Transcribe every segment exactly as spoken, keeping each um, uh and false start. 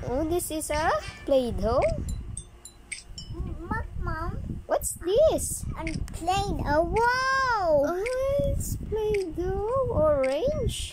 Oh, this is a Play-Doh. Mom. What's this? I'm playing a wall. Oh, it's Play-Doh orange.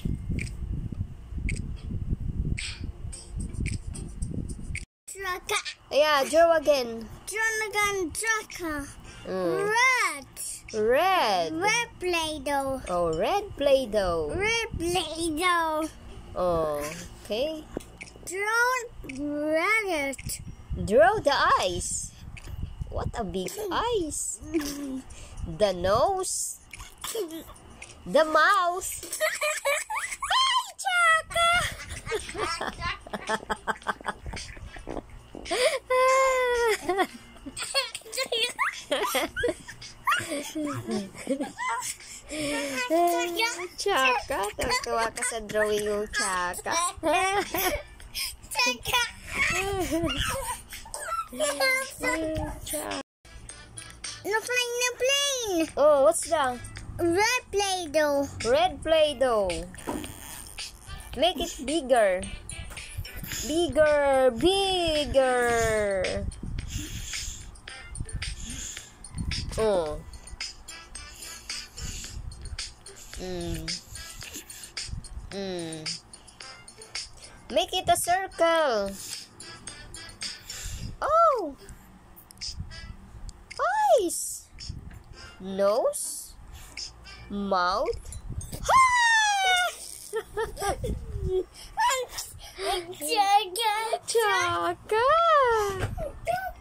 Chaka. Yeah, draw again. Draw again, chaka. Mm. Red. Red. Red Play-Doh. Oh, red Play-Doh. Red Play-Doh. Oh, okay. Draw red. Draw the eyes. What a big eyes. The nose. The mouth. Hi, Chaka! Chaka, tawa ka sa drawing yung Chaka. Chaka. No plane, no plane. Oh, what's that? Red Play-Doh. Red Play-Doh. Make it bigger. Bigger, bigger. Oh. Mm. Mm. Make it a circle. Oh. Eyes. Nose. Mouth. Chaka. Chaka.